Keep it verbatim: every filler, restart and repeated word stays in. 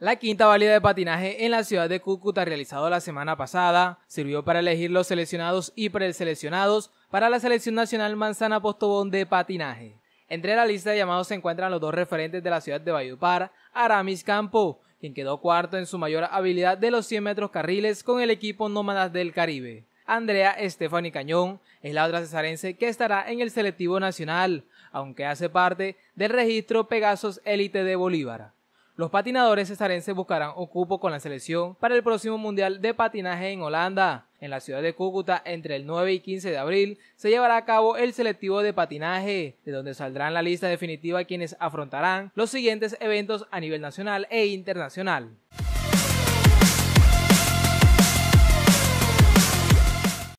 La quinta válida de patinaje en la ciudad de Cúcuta, realizado la semana pasada, sirvió para elegir los seleccionados y preseleccionados para la Selección Nacional Manzana Postobón de patinaje. Entre la lista de llamados se encuentran los dos referentes de la ciudad de Valledupar, Aramis Campo, quien quedó cuarto en su mayor habilidad de los cien metros carriles con el equipo Nómadas del Caribe. Andrea Estefany Cañón es la otra cesarense que estará en el selectivo nacional, aunque hace parte del registro Pegasos Élite de Bolívar. Los patinadores cesarenses buscarán un cupo con la selección para el próximo Mundial de Patinaje en Holanda. En la ciudad de Cúcuta, entre el nueve y quince de abril, se llevará a cabo el selectivo de patinaje, de donde saldrán la lista definitiva quienes afrontarán los siguientes eventos a nivel nacional e internacional.